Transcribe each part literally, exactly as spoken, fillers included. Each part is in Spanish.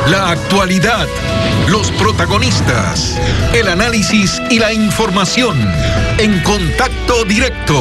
La actualidad, los protagonistas, el análisis y la información en Contacto Directo.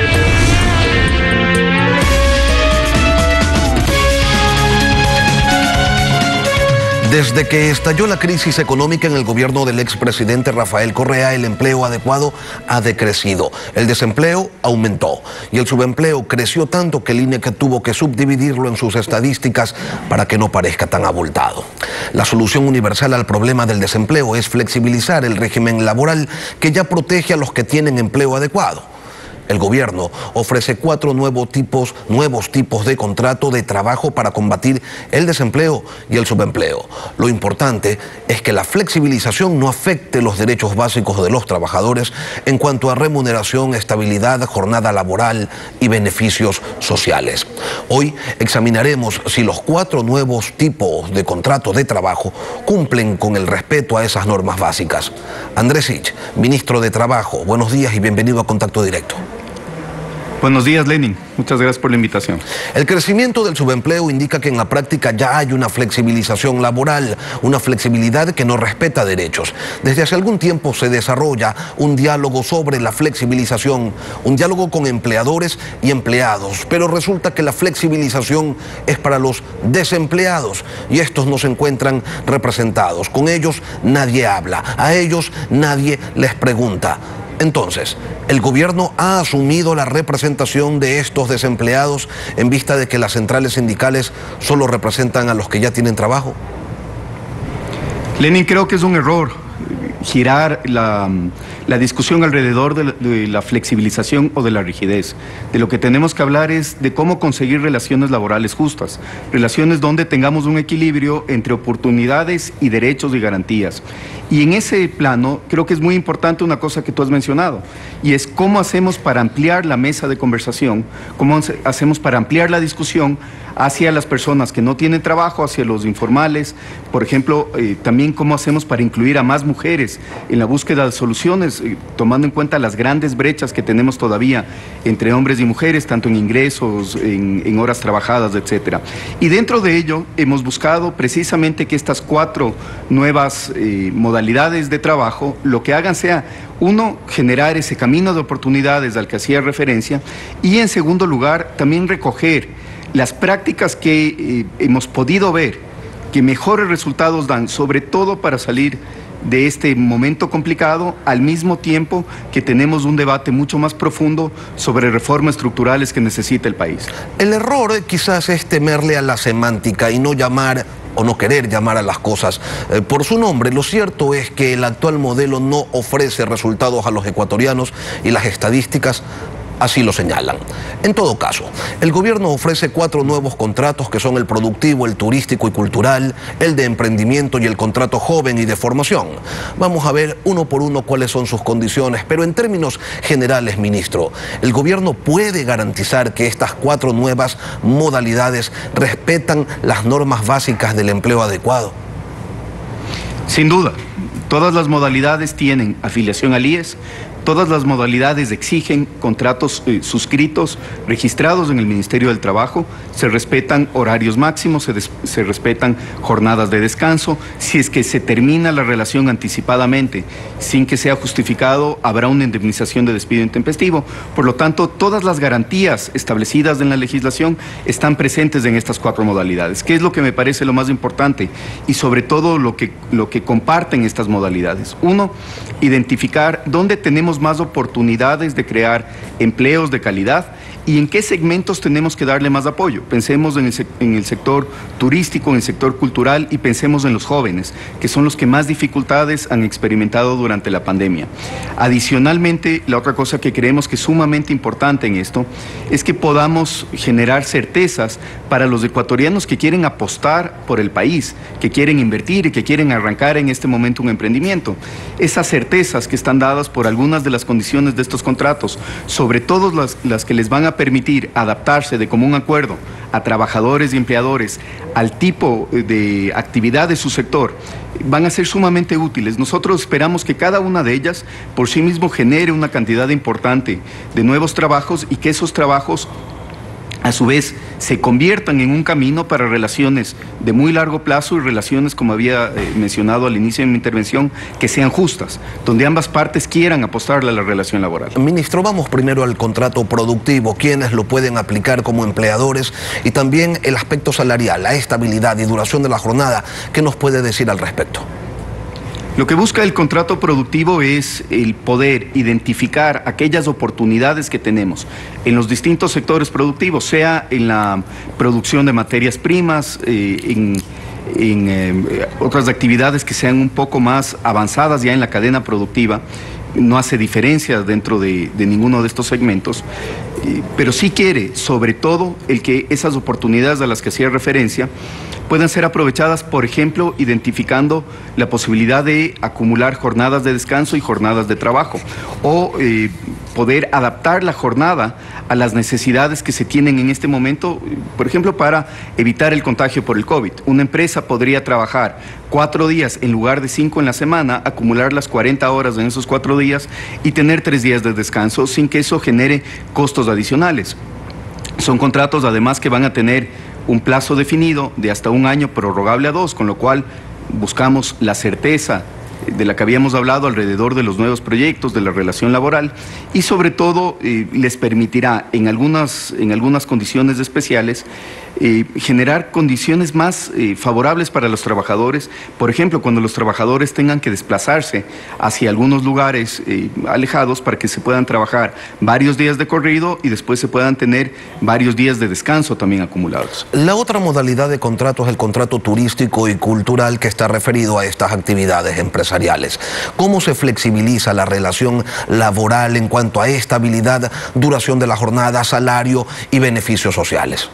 Desde que estalló la crisis económica en el gobierno del expresidente Rafael Correa, el empleo adecuado ha decrecido, el desempleo aumentó y el subempleo creció tanto que el I N E C tuvo que subdividirlo en sus estadísticas para que no parezca tan abultado. La solución universal al problema del desempleo es flexibilizar el régimen laboral que ya protege a los que tienen empleo adecuado. El gobierno ofrece cuatro nuevos tipos, nuevos tipos de contrato de trabajo para combatir el desempleo y el subempleo. Lo importante es que la flexibilización no afecte los derechos básicos de los trabajadores en cuanto a remuneración, estabilidad, jornada laboral y beneficios sociales. Hoy examinaremos si los cuatro nuevos tipos de contrato de trabajo cumplen con el respeto a esas normas básicas. Andrés Sich, ministro de Trabajo, buenos días y bienvenido a Contacto Directo. Buenos días, Lenin. Muchas gracias por la invitación. El crecimiento del subempleo indica que en la práctica ya hay una flexibilización laboral, una flexibilidad que no respeta derechos. Desde hace algún tiempo se desarrolla un diálogo sobre la flexibilización, un diálogo con empleadores y empleados, pero resulta que la flexibilización es para los desempleados y estos no se encuentran representados. Con ellos nadie habla, a ellos nadie les pregunta. Entonces, ¿el gobierno ha asumido la representación de estos desempleados en vista de que las centrales sindicales solo representan a los que ya tienen trabajo? Lenin, creo que es un error girar la, la discusión alrededor de la, de la flexibilización o de la rigidez. De lo que tenemos que hablar es de cómo conseguir relaciones laborales justas, relaciones donde tengamos un equilibrio entre oportunidades y derechos y garantías. Y en ese plano creo que es muy importante una cosa que tú has mencionado, y es cómo hacemos para ampliar la mesa de conversación, cómo hacemos para ampliar la discusión hacia las personas que no tienen trabajo, hacia los informales, por ejemplo, eh, también cómo hacemos para incluir a más mujeres en la búsqueda de soluciones, eh, tomando en cuenta las grandes brechas que tenemos todavía entre hombres y mujeres, tanto en ingresos, en, en horas trabajadas, etcétera. Y dentro de ello hemos buscado precisamente que estas cuatro nuevas eh, modalidades de trabajo lo que hagan sea, uno, generar ese camino de oportunidades al que hacía referencia, y en segundo lugar, también recoger las prácticas que eh, hemos podido ver que mejores resultados dan, sobre todo para salir de este momento complicado, al mismo tiempo que tenemos un debate mucho más profundo sobre reformas estructurales que necesita el país. El error eh, quizás es temerle a la semántica y no llamar o no querer llamar a las cosas eh, por su nombre. Lo cierto es que el actual modelo no ofrece resultados a los ecuatorianos y las estadísticas así lo señalan. En todo caso, el gobierno ofrece cuatro nuevos contratos que son el productivo, el turístico y cultural, el de emprendimiento y el contrato joven y de formación. Vamos a ver uno por uno cuáles son sus condiciones, pero en términos generales, ministro, ¿el gobierno puede garantizar que estas cuatro nuevas modalidades respetan las normas básicas del empleo adecuado? Sin duda, todas las modalidades tienen afiliación al I E S. Todas las modalidades exigen contratos eh, suscritos, registrados en el Ministerio del Trabajo, se respetan horarios máximos, se, se respetan jornadas de descanso. Si es que se termina la relación anticipadamente, sin que sea justificado, habrá una indemnización de despido intempestivo. Por lo tanto, todas las garantías establecidas en la legislación están presentes en estas cuatro modalidades. ¿Qué es lo que me parece lo más importante? Y sobre todo lo que, lo que comparten estas modalidades. Uno, identificar dónde tenemos más oportunidades de crear empleos de calidad y en qué segmentos tenemos que darle más apoyo. Pensemos en el, en el sector turístico, en el sector cultural, y pensemos en los jóvenes, que son los que más dificultades han experimentado durante la pandemia. Adicionalmente, la otra cosa que creemos que es sumamente importante en esto es que podamos generar certezas para los ecuatorianos que quieren apostar por el país, que quieren invertir y que quieren arrancar en este momento un emprendimiento. Esas certezas que están dadas por algunas de las condiciones de estos contratos, sobre todo las, las que les van a permitir adaptarse de común acuerdo a trabajadores y empleadores al tipo de actividad de su sector, van a ser sumamente útiles. Nosotros esperamos que cada una de ellas por sí mismo genere una cantidad importante de nuevos trabajos y que esos trabajos a su vez se conviertan en un camino para relaciones de muy largo plazo y relaciones, como había eh, mencionado al inicio de mi intervención, que sean justas, donde ambas partes quieran apostarle a la relación laboral. Ministro, vamos primero al contrato productivo, quiénes lo pueden aplicar como empleadores y también el aspecto salarial, la estabilidad y duración de la jornada. ¿Qué nos puede decir al respecto? Lo que busca el contrato productivo es el poder identificar aquellas oportunidades que tenemos en los distintos sectores productivos, sea en la producción de materias primas, eh, en, en eh, otras actividades que sean un poco más avanzadas ya en la cadena productiva. No hace diferencia dentro de, de ninguno de estos segmentos, eh, pero sí quiere, sobre todo, el que esas oportunidades a las que hacía referencia puedan ser aprovechadas, por ejemplo, identificando la posibilidad de acumular jornadas de descanso y jornadas de trabajo, o eh, poder adaptar la jornada a las necesidades que se tienen en este momento, por ejemplo, para evitar el contagio por el COVID. Una empresa podría trabajar cuatro días en lugar de cinco en la semana, acumular las cuarenta horas en esos cuatro días y tener tres días de descanso sin que eso genere costos adicionales. Son contratos además que van a tener un plazo definido de hasta un año prorrogable a dos, con lo cual buscamos la certeza de la que habíamos hablado alrededor de los nuevos proyectos, de la relación laboral, y sobre todo eh, les permitirá en algunas, en algunas condiciones especiales eh, generar condiciones más eh, favorables para los trabajadores. Por ejemplo, cuando los trabajadores tengan que desplazarse hacia algunos lugares eh, alejados para que se puedan trabajar varios días de corrido y después se puedan tener varios días de descanso también acumulados. La otra modalidad de contrato es el contrato turístico y cultural, que está referido a estas actividades empresariales. ¿Cómo se flexibiliza la relación laboral en cuanto a estabilidad, duración de la jornada, salario y beneficios sociales?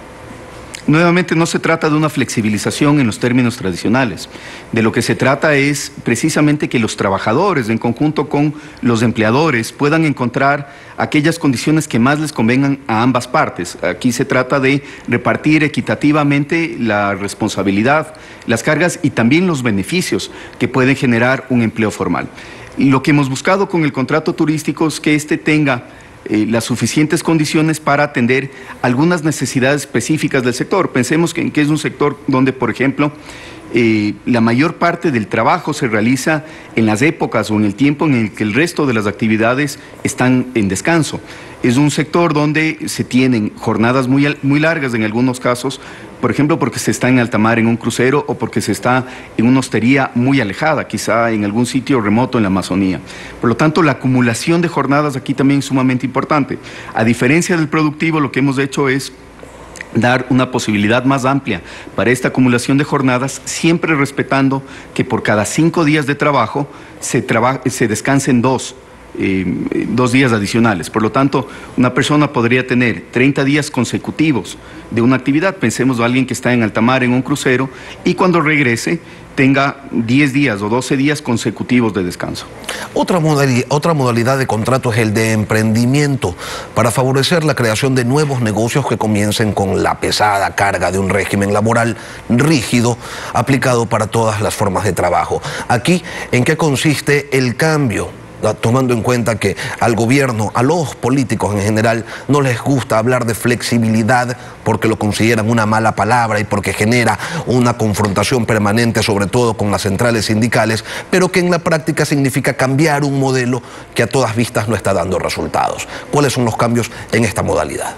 Nuevamente, no se trata de una flexibilización en los términos tradicionales. De lo que se trata es precisamente que los trabajadores, en conjunto con los empleadores, puedan encontrar aquellas condiciones que más les convengan a ambas partes. Aquí se trata de repartir equitativamente la responsabilidad, las cargas y también los beneficios que pueden generar un empleo formal. Lo que hemos buscado con el contrato turístico es que éste tenga Eh, las suficientes condiciones para atender algunas necesidades específicas del sector. Pensemos que, que es un sector donde, por ejemplo, eh, la mayor parte del trabajo se realiza en las épocas o en el tiempo en el que el resto de las actividades están en descanso. Es un sector donde se tienen jornadas muy, muy largas en algunos casos, por ejemplo, porque se está en alta mar en un crucero o porque se está en una hostería muy alejada, quizá en algún sitio remoto en la Amazonía. Por lo tanto, la acumulación de jornadas aquí también es sumamente importante. A diferencia del productivo, lo que hemos hecho es dar una posibilidad más amplia para esta acumulación de jornadas, siempre respetando que por cada cinco días de trabajo se, traba, se descansen dos. Eh, dos días adicionales. Por lo tanto, una persona podría tener treinta días consecutivos de una actividad. Pensemos a alguien que está en alta mar en un crucero y cuando regrese tenga diez días o doce días consecutivos de descanso. Otra modalidad, otra modalidad de contrato es el de emprendimiento, para favorecer la creación de nuevos negocios que comiencen con la pesada carga de un régimen laboral rígido aplicado para todas las formas de trabajo. Aquí, ¿en qué consiste el cambio? Tomando en cuenta que al gobierno, a los políticos en general, no les gusta hablar de flexibilidad porque lo consideran una mala palabra y porque genera una confrontación permanente, sobre todo con las centrales sindicales, pero que en la práctica significa cambiar un modelo que a todas vistas no está dando resultados. ¿Cuáles son los cambios en esta modalidad?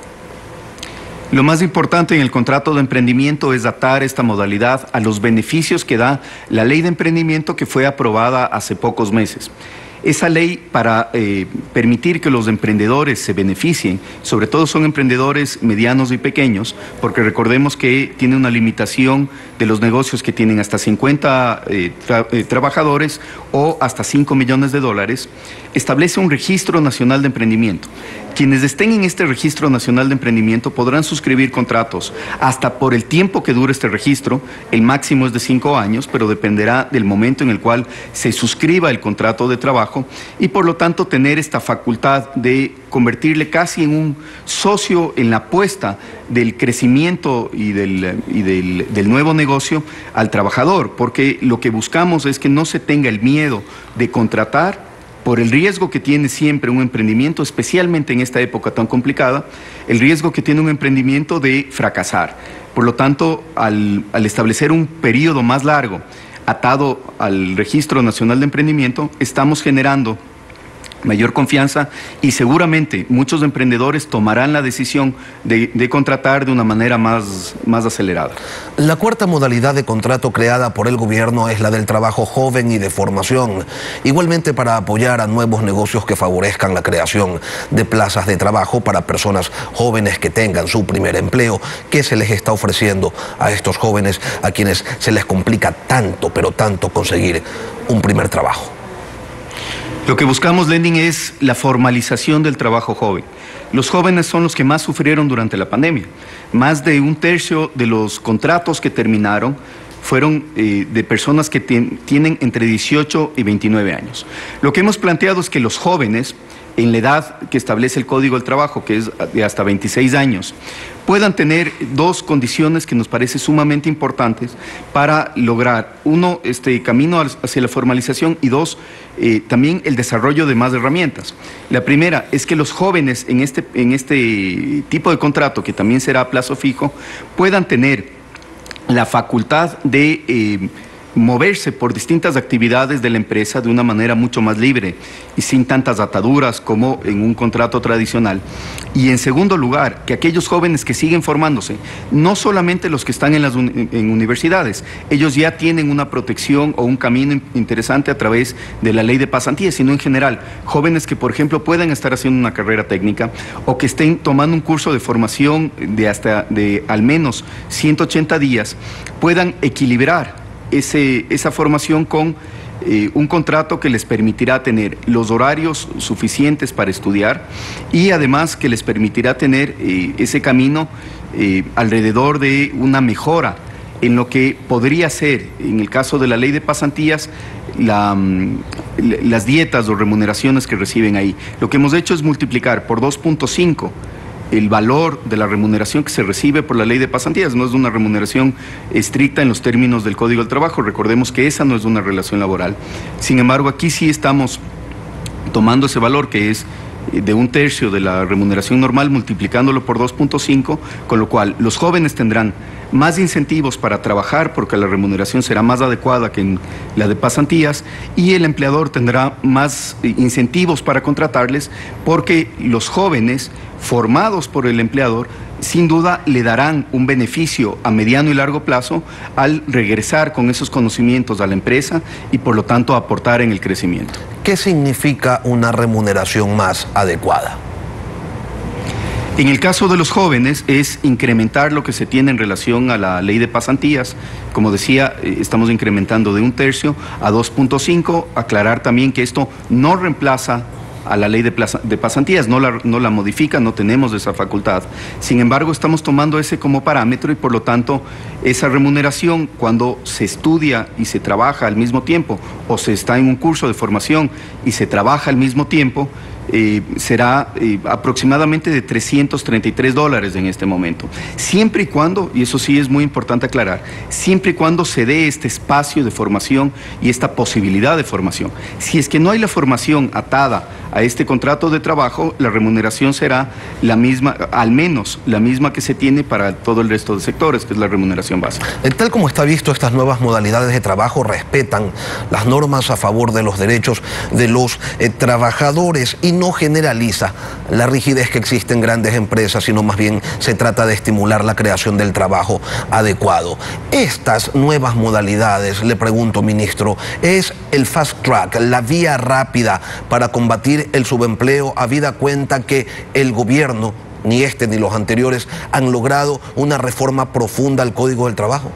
Lo más importante en el contrato de emprendimiento es atar esta modalidad a los beneficios que da la ley de emprendimiento que fue aprobada hace pocos meses. Esa ley, para eh, permitir que los emprendedores se beneficien, sobre todo son emprendedores medianos y pequeños, porque recordemos que tiene una limitación de los negocios que tienen hasta cincuenta eh, tra eh, trabajadores o hasta cinco millones de dólares, establece un registro nacional de emprendimiento. Quienes estén en este registro nacional de emprendimiento podrán suscribir contratos hasta por el tiempo que dure este registro. El máximo es de cinco años, pero dependerá del momento en el cual se suscriba el contrato de trabajo y por lo tanto tener esta facultad de convertirle casi en un socio en la apuesta del crecimiento y del, y del, del nuevo negocio al trabajador, porque lo que buscamos es que no se tenga el miedo de contratar por el riesgo que tiene siempre un emprendimiento, especialmente en esta época tan complicada, el riesgo que tiene un emprendimiento de fracasar. Por lo tanto, al, al establecer un periodo más largo atado al Registro Nacional de Emprendimiento, estamos generando mayor confianza y seguramente muchos emprendedores tomarán la decisión de, de contratar de una manera más, más acelerada. La cuarta modalidad de contrato creada por el gobierno es la del trabajo joven y de formación, igualmente para apoyar a nuevos negocios que favorezcan la creación de plazas de trabajo para personas jóvenes que tengan su primer empleo. ¿Qué se les está ofreciendo a estos jóvenes a quienes se les complica tanto, pero tanto conseguir un primer trabajo? Lo que buscamos, Lenin, es la formalización del trabajo joven. Los jóvenes son los que más sufrieron durante la pandemia. Más de un tercio de los contratos que terminaron fueron eh, de personas que tienen entre dieciocho y veintinueve años. Lo que hemos planteado es que los jóvenes, en la edad que establece el Código del Trabajo, que es de hasta veintiséis años, puedan tener dos condiciones que nos parecen sumamente importantes para lograr, uno, este camino hacia la formalización y dos, eh, también el desarrollo de más herramientas. La primera es que los jóvenes en este, en este tipo de contrato, que también será a plazo fijo, puedan tener la facultad de eh, moverse por distintas actividades de la empresa de una manera mucho más libre y sin tantas ataduras como en un contrato tradicional. Y en segundo lugar, que aquellos jóvenes que siguen formándose, no solamente los que están en las un, en universidades, ellos ya tienen una protección o un camino interesante a través de la ley de pasantías, sino en general, jóvenes que, por ejemplo, puedan estar haciendo una carrera técnica o que estén tomando un curso de formación de hasta de al menos ciento ochenta días, puedan equilibrar Ese, esa formación con eh, un contrato que les permitirá tener los horarios suficientes para estudiar y además que les permitirá tener eh, ese camino eh, alrededor de una mejora en lo que podría ser, en el caso de la ley de pasantías, la, las dietas o remuneraciones que reciben ahí. Lo que hemos hecho es multiplicar por dos punto cinco el valor de la remuneración que se recibe por la ley de pasantías. No es una remuneración estricta en los términos del Código del Trabajo. Recordemos que esa no es una relación laboral. Sin embargo, aquí sí estamos tomando ese valor que es de un tercio de la remuneración normal, multiplicándolo por dos punto cinco, con lo cual los jóvenes tendrán más incentivos para trabajar porque la remuneración será más adecuada que en la de pasantías y el empleador tendrá más incentivos para contratarles porque los jóvenes formados por el empleador sin duda le darán un beneficio a mediano y largo plazo al regresar con esos conocimientos a la empresa y por lo tanto aportar en el crecimiento. ¿Qué significa una remuneración más adecuada? En el caso de los jóvenes es incrementar lo que se tiene en relación a la ley de pasantías. Como decía, estamos incrementando de un tercio a dos punto cinco. Aclarar también que esto no reemplaza a la ley de, plaza, de pasantías, no la, no la modifica, no tenemos esa facultad. Sin embargo, estamos tomando ese como parámetro y por lo tanto esa remuneración cuando se estudia y se trabaja al mismo tiempo o se está en un curso de formación y se trabaja al mismo tiempo, Eh, será eh, aproximadamente de trescientos treinta y tres dólares en este momento. Siempre y cuando, y eso sí es muy importante aclarar, siempre y cuando se dé este espacio de formación y esta posibilidad de formación. Si es que no hay la formación atada a este contrato de trabajo, la remuneración será la misma, al menos la misma que se tiene para todo el resto de sectores, que es la remuneración básica. Tal como está visto, estas nuevas modalidades de trabajo respetan las normas a favor de los derechos de los eh, trabajadores y no generaliza la rigidez que existe en grandes empresas, sino más bien se trata de estimular la creación del trabajo adecuado. Estas nuevas modalidades, le pregunto, ministro, ¿es el fast track, la vía rápida para combatir el subempleo, habida cuenta que el gobierno, ni este ni los anteriores, han logrado una reforma profunda al Código del Trabajo?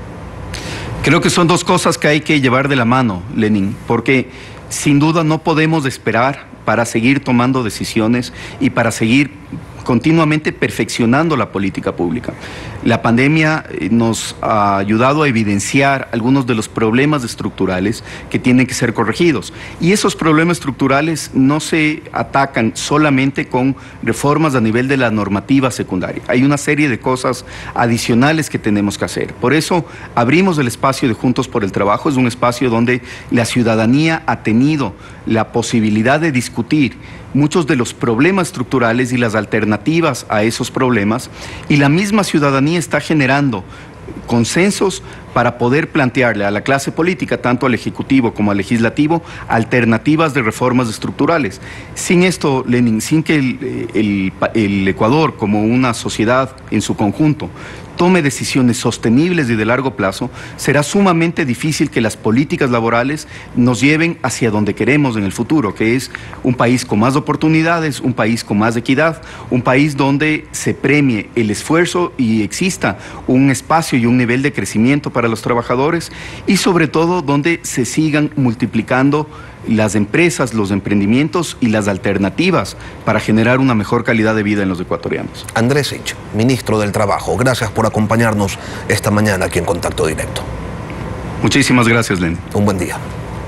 Creo que son dos cosas que hay que llevar de la mano, Lenin, porque sin duda no podemos esperar para seguir tomando decisiones y para seguir continuamente perfeccionando la política pública. La pandemia nos ha ayudado a evidenciar algunos de los problemas estructurales que tienen que ser corregidos. Y esos problemas estructurales no se atacan solamente con reformas a nivel de la normativa secundaria. Hay una serie de cosas adicionales que tenemos que hacer. Por eso abrimos el espacio de Juntos por el Trabajo. Es un espacio donde la ciudadanía ha tenido la posibilidad de discutir muchos de los problemas estructurales y las alternativas a esos problemas, y la misma ciudadanía está generando consensos para poder plantearle a la clase política, tanto al Ejecutivo como al Legislativo, alternativas de reformas estructurales. Sin esto, Lenin, sin que el, el, el Ecuador, como una sociedad en su conjunto, tome decisiones sostenibles y de largo plazo, será sumamente difícil que las políticas laborales nos lleven hacia donde queremos en el futuro, que es un país con más oportunidades, un país con más equidad, un país donde se premie el esfuerzo y exista un espacio y un nivel de crecimiento para los trabajadores, y sobre todo donde se sigan multiplicando las empresas, los emprendimientos y las alternativas para generar una mejor calidad de vida en los ecuatorianos. Andrés Sich, ministro del Trabajo, gracias por acompañarnos esta mañana aquí en Contacto Directo. Muchísimas gracias, Len. Un buen día.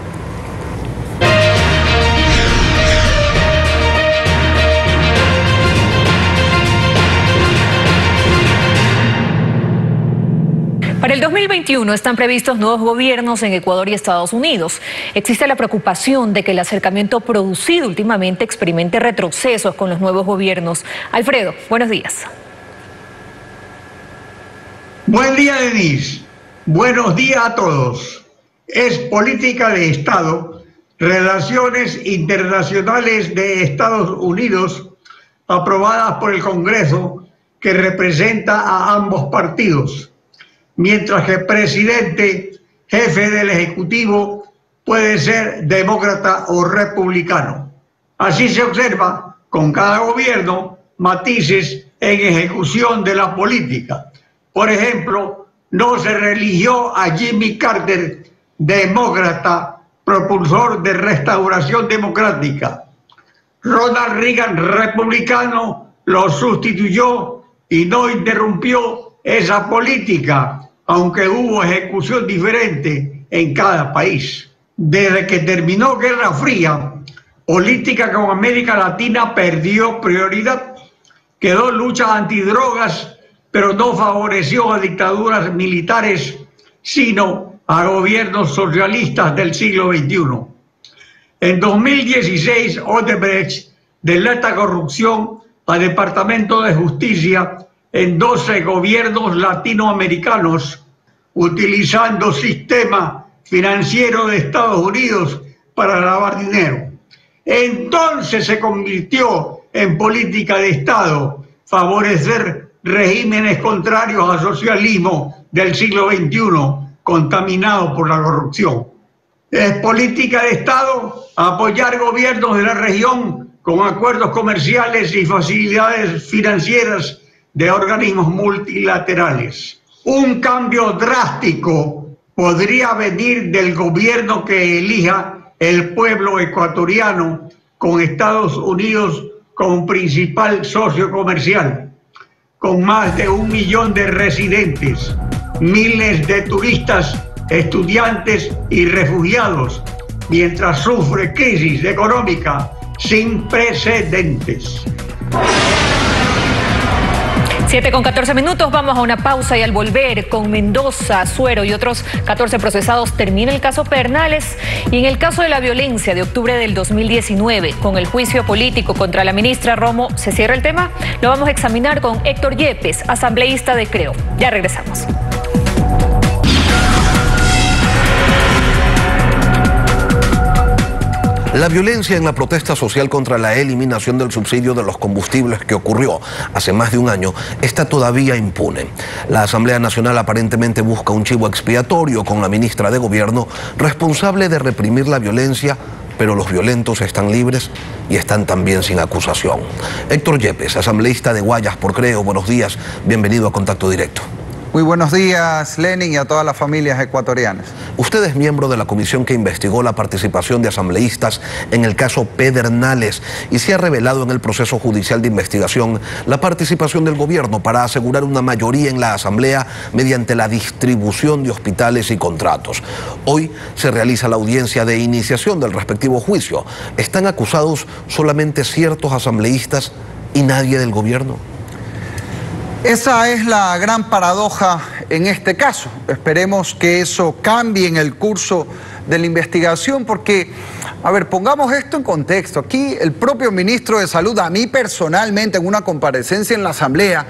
Para el dos mil veintiuno están previstos nuevos gobiernos en Ecuador y Estados Unidos. Existe la preocupación de que el acercamiento producido últimamente experimente retrocesos con los nuevos gobiernos. Alfredo, buenos días. Buen día, Denise. Buenos días a todos. Es política de Estado, relaciones internacionales de Estados Unidos, aprobadas por el Congreso, que representa a ambos partidos, mientras que el presidente, jefe del Ejecutivo, puede ser demócrata o republicano. Así se observa con cada gobierno matices en ejecución de la política. Por ejemplo, no se religió a Jimmy Carter, demócrata, propulsor de restauración democrática. Ronald Reagan, republicano, lo sustituyó y no interrumpió esa política, aunque hubo ejecución diferente en cada país. Desde que terminó Guerra Fría, política con América Latina perdió prioridad. Quedó lucha antidrogas, pero no favoreció a dictaduras militares, sino a gobiernos socialistas del siglo veintiuno. En dos mil dieciséis, Odebrecht delata corrupción al Departamento de Justicia en doce gobiernos latinoamericanos, utilizando sistema financiero de Estados Unidos para lavar dinero. Entonces se convirtió en política de Estado favorecer regímenes contrarios al socialismo del siglo veintiuno, contaminados por la corrupción. Es política de Estado apoyar gobiernos de la región con acuerdos comerciales y facilidades financieras de organismos multilaterales. Un cambio drástico podría venir del gobierno que elija el pueblo ecuatoriano, con Estados Unidos como principal socio comercial, con más de un millón de residentes, miles de turistas, estudiantes y refugiados, mientras sufre crisis económica sin precedentes. siete con catorce minutos, vamos a una pausa y al volver, con Mendoza, Suero y otros catorce procesados, termina el caso Pernales, y en el caso de la violencia de octubre del dos mil diecinueve, con el juicio político contra la ministra Romo, ¿se cierra el tema? Lo vamos a examinar con Héctor Yepes, asambleísta de Creo. Ya regresamos. La violencia en la protesta social contra la eliminación del subsidio de los combustibles que ocurrió hace más de un año está todavía impune. La Asamblea Nacional aparentemente busca un chivo expiatorio con la ministra de Gobierno responsable de reprimir la violencia, pero los violentos están libres y están también sin acusación. Héctor Yepes, asambleísta de Guayas por Creo, buenos días, bienvenido a Contacto Directo. Muy buenos días, Lenin, y a todas las familias ecuatorianas. Usted es miembro de la comisión que investigó la participación de asambleístas en el caso Pedernales y se ha revelado en el proceso judicial de investigación la participación del gobierno para asegurar una mayoría en la asamblea mediante la distribución de hospitales y contratos. Hoy se realiza la audiencia de iniciación del respectivo juicio. ¿Están acusados solamente ciertos asambleístas y nadie del gobierno? Esa es la gran paradoja en este caso. Esperemos que eso cambie en el curso de la investigación porque, a ver, pongamos esto en contexto. Aquí el propio ministro de Salud, a mí personalmente en una comparecencia en la Asamblea,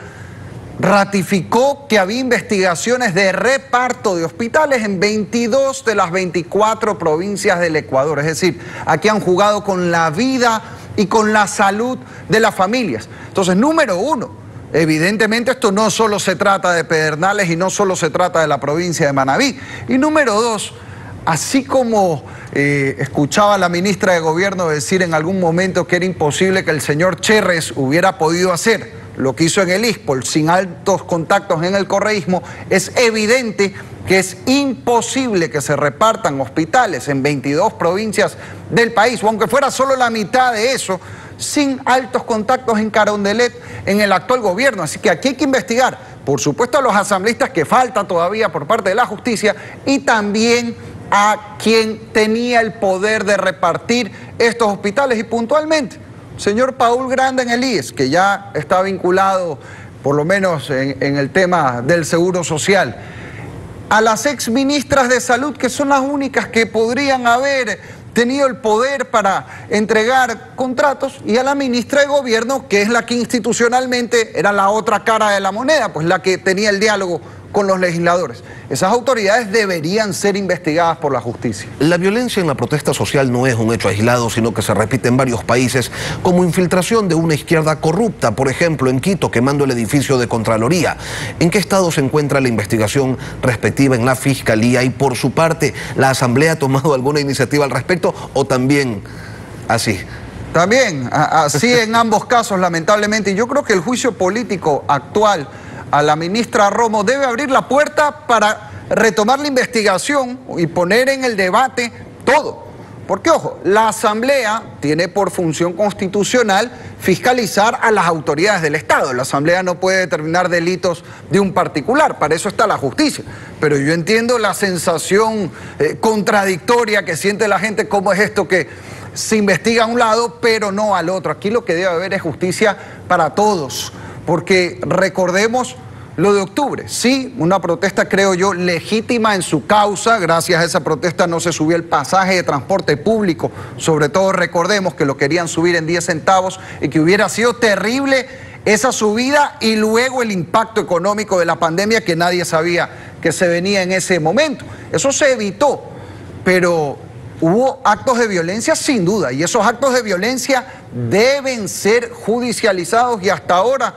ratificó que había investigaciones de reparto de hospitales en veintidós de las veinticuatro provincias del Ecuador. Es decir, aquí han jugado con la vida y con la salud de las familias. Entonces, número uno, evidentemente esto no solo se trata de Pedernales y no solo se trata de la provincia de Manabí. Y número dos, así como eh, escuchaba a la ministra de Gobierno decir en algún momento que era imposible que el señor Cherres hubiera podido hacer lo que hizo en el ISPOL sin altos contactos en el correísmo, es evidente que es imposible que se repartan hospitales en veintidós provincias del país, o aunque fuera solo la mitad de eso, sin altos contactos en Carondelet en el actual gobierno. Así que aquí hay que investigar, por supuesto, a los asambleístas, que falta todavía por parte de la justicia, y también a quien tenía el poder de repartir estos hospitales. Y puntualmente, señor Paul Granda en el I E S, que ya está vinculado, por lo menos en, en el tema del seguro social, a las exministras de salud, que son las únicas que podrían haber tenido el poder para entregar contratos, y a la ministra de Gobierno, que es la que institucionalmente era la otra cara de la moneda, pues la que tenía el diálogo con los legisladores. Esas autoridades deberían ser investigadas por la justicia. La violencia en la protesta social no es un hecho aislado, sino que se repite en varios países, como infiltración de una izquierda corrupta, por ejemplo en Quito, quemando el edificio de Contraloría. ¿En qué estado se encuentra la investigación respectiva en la Fiscalía? Y por su parte, ¿la Asamblea ha tomado alguna iniciativa al respecto o también así? También, así en ambos casos, lamentablemente. Y yo creo que el juicio político actual a la ministra Romo debe abrir la puerta para retomar la investigación y poner en el debate todo. Porque, ojo, la Asamblea tiene por función constitucional fiscalizar a las autoridades del Estado. La Asamblea no puede determinar delitos de un particular, para eso está la justicia. Pero yo entiendo la sensación eh, contradictoria que siente la gente, cómo es esto que se investiga a un lado, pero no al otro. Aquí lo que debe haber es justicia para todos. Porque recordemos lo de octubre, sí, una protesta, creo yo, legítima en su causa. Gracias a esa protesta no se subió el pasaje de transporte público, sobre todo recordemos que lo querían subir en diez centavos y que hubiera sido terrible esa subida, y luego el impacto económico de la pandemia que nadie sabía que se venía en ese momento. Eso se evitó, pero hubo actos de violencia sin duda, y esos actos de violencia deben ser judicializados, y hasta ahora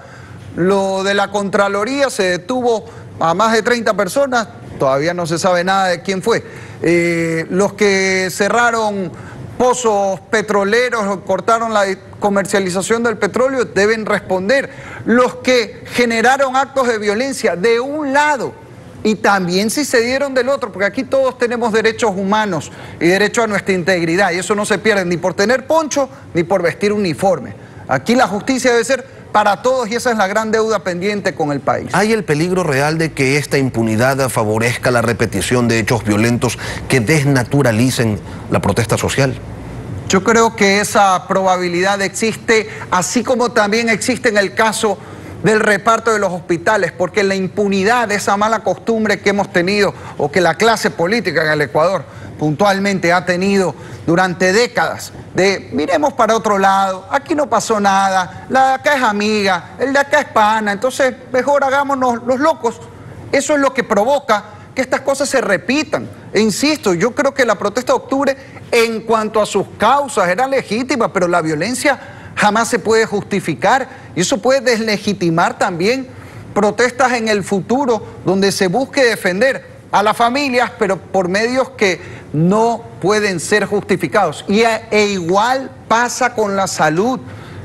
lo de la Contraloría se detuvo a más de treinta personas, todavía no se sabe nada de quién fue. Eh, los que cerraron pozos petroleros, cortaron la comercialización del petróleo, deben responder. Los que generaron actos de violencia de un lado y también si se dieron del otro, porque aquí todos tenemos derechos humanos y derecho a nuestra integridad, y eso no se pierde ni por tener poncho ni por vestir uniforme. Aquí la justicia debe ser para todos, y esa es la gran deuda pendiente con el país. ¿Hay el peligro real de que esta impunidad favorezca la repetición de hechos violentos que desnaturalicen la protesta social? Yo creo que esa probabilidad existe, así como también existe en el caso del reparto de los hospitales, porque la impunidad, esa mala costumbre que hemos tenido, o que la clase política en el Ecuador puntualmente ha tenido durante décadas, de miremos para otro lado, aquí no pasó nada, la de acá es amiga, el de acá es pana, entonces mejor hagámonos los locos. Eso es lo que provoca que estas cosas se repitan. E insisto, yo creo que la protesta de octubre, en cuanto a sus causas, era legítima, pero la violencia jamás se puede justificar, y eso puede deslegitimar también protestas en el futuro donde se busque defender a las familias, pero por medios que no pueden ser justificados. Y e igual pasa con la salud.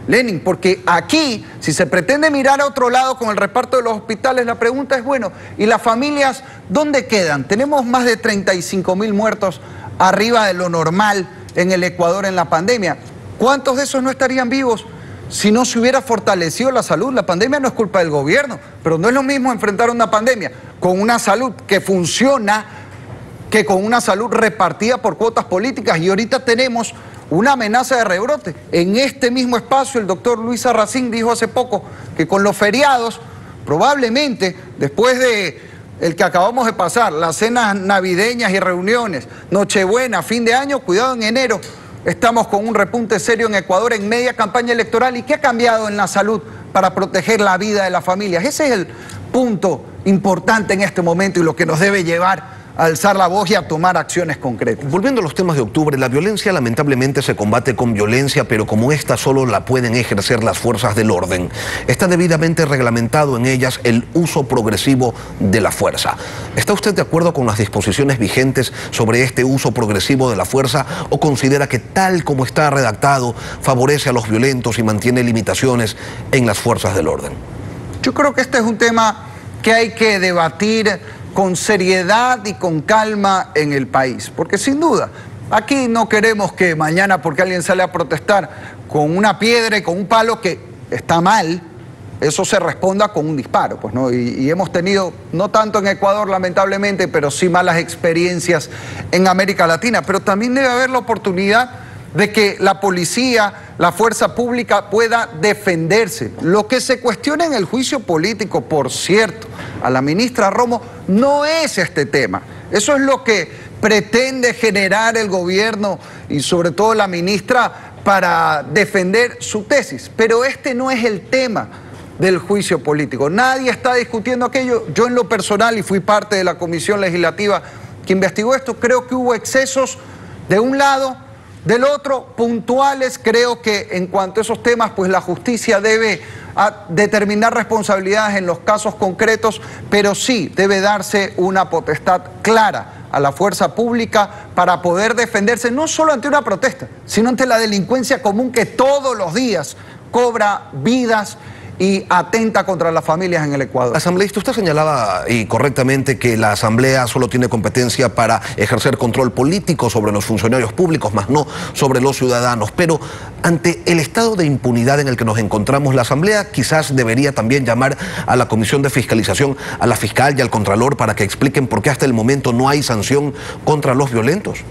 Lenin, porque aquí, si se pretende mirar a otro lado con el reparto de los hospitales, la pregunta es, bueno, ¿y las familias dónde quedan? Tenemos más de treinta y cinco mil muertos arriba de lo normal en el Ecuador en la pandemia. ¿Cuántos de esos no estarían vivos si no se hubiera fortalecido la salud? La pandemia no es culpa del gobierno, pero no es lo mismo enfrentar una pandemia con una salud que funciona que con una salud repartida por cuotas políticas. Y ahorita tenemos una amenaza de rebrote. En este mismo espacio el doctor Luis Arracín dijo hace poco que con los feriados, probablemente después de el que acabamos de pasar, las cenas navideñas y reuniones, Nochebuena, fin de año, cuidado en enero, estamos con un repunte serio en Ecuador en media campaña electoral. ¿Y qué ha cambiado en la salud para proteger la vida de las familias? Ese es el punto importante en este momento y lo que nos debe llevar a alzar la voz y a tomar acciones concretas. Volviendo a los temas de octubre, la violencia lamentablemente se combate con violencia, pero como esta solo la pueden ejercer las fuerzas del orden. Está debidamente reglamentado en ellas el uso progresivo de la fuerza. ¿Está usted de acuerdo con las disposiciones vigentes sobre este uso progresivo de la fuerza o considera que tal como está redactado favorece a los violentos y mantiene limitaciones en las fuerzas del orden? Yo creo que este es un tema que hay que debatir con seriedad y con calma en el país, porque sin duda, aquí no queremos que mañana porque alguien sale a protestar con una piedra y con un palo que está mal, eso se responda con un disparo, pues, ¿no? Y, y hemos tenido, no tanto en Ecuador lamentablemente, pero sí malas experiencias en América Latina, pero también debe haber la oportunidad de que la policía, la fuerza pública pueda defenderse. Lo que se cuestiona en el juicio político, por cierto, a la ministra Romo, no es este tema. Eso es lo que pretende generar el gobierno y sobre todo la ministra para defender su tesis. Pero este no es el tema del juicio político. Nadie está discutiendo aquello. Yo en lo personal, y fui parte de la comisión legislativa que investigó esto, creo que hubo excesos de un lado. Del otro, puntuales, creo que en cuanto a esos temas, pues la justicia debe a, determinar responsabilidades en los casos concretos, pero sí debe darse una potestad clara a la fuerza pública para poder defenderse no solo ante una protesta, sino ante la delincuencia común que todos los días cobra vidas y atenta contra las familias en el Ecuador. Asambleísta, usted señalaba y correctamente que la Asamblea solo tiene competencia para ejercer control político sobre los funcionarios públicos, más no sobre los ciudadanos. Pero ante el estado de impunidad en el que nos encontramos, la Asamblea quizás debería también llamar a la Comisión de Fiscalización, a la fiscal y al Contralor para que expliquen por qué hasta el momento no hay sanción contra los violentos.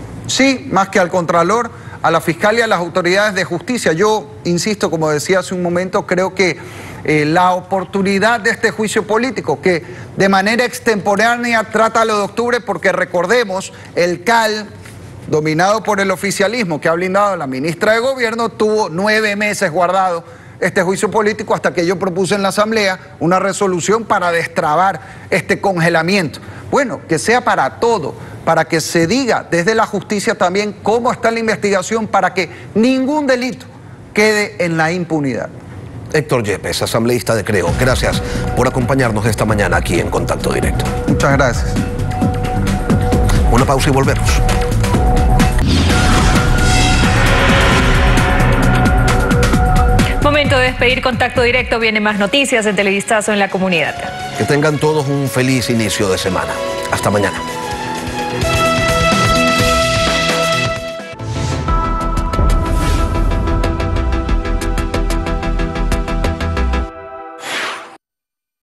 Sí, más que al Contralor, a la fiscal y a las autoridades de justicia. Yo, insisto, como decía hace un momento, creo que eh, la oportunidad de este juicio político, que de manera extemporánea trata lo de octubre, porque recordemos, el C A L, dominado por el oficialismo que ha blindado a la ministra de Gobierno, tuvo nueve meses guardado este juicio político hasta que yo propuse en la Asamblea una resolución para destrabar este congelamiento. Bueno, que sea para todo, para que se diga desde la justicia también cómo está la investigación para que ningún delito quede en la impunidad. Héctor Yepes, asambleísta de Creo, gracias por acompañarnos esta mañana aquí en Contacto Directo. Muchas gracias. Una pausa y volvemos. Momento de despedir Contacto Directo. Vienen más noticias en Televistazo en la comunidad. Que tengan todos un feliz inicio de semana. Hasta mañana.